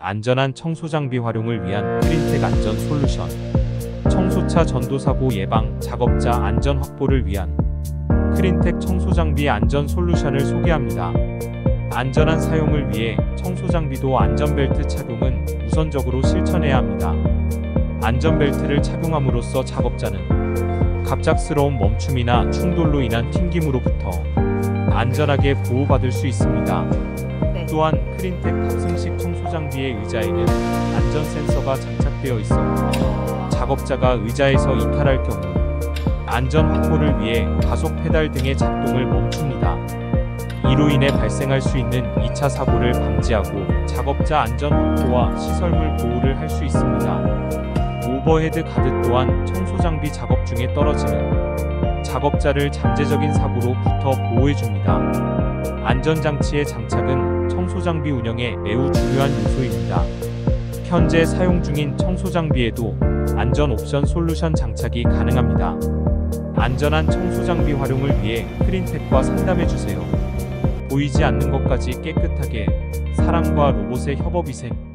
안전한 청소장비 활용을 위한 크린텍 안전 솔루션. 청소차 전도사고 예방, 작업자 안전 확보를 위한 크린텍 청소장비 안전 솔루션을 소개합니다. 안전한 사용을 위해 청소장비도 안전벨트 착용은 우선적으로 실천해야 합니다. 안전벨트를 착용함으로써 작업자는 갑작스러운 멈춤이나 충돌로 인한 튕김으로부터 안전하게 보호받을 수 있습니다. 또한 크린텍 탑승식 청소장비의 의자에는 안전 센서가 장착되어 있어 작업자가 의자에서 이탈할 경우 안전 확보를 위해 가속 페달 등의 작동을 멈춥니다. 이로 인해 발생할 수 있는 2차 사고를 방지하고 작업자 안전 확보와 시설물 보호를 할 수 있습니다. 오버헤드 가드 또한 청소장비 작업 중에 떨어지는 작업자를 잠재적인 사고로부터 보호해줍니다. 안전장치의 장착은 청소장비 운영에 매우 중요한 요소입니다. 현재 사용 중인 청소장비에도 안전 옵션 솔루션 장착이 가능합니다. 안전한 청소장비 활용을 위해 크린텍과 상담해주세요. 보이지 않는 것까지 깨끗하게, 사람과 로봇의 협업위생.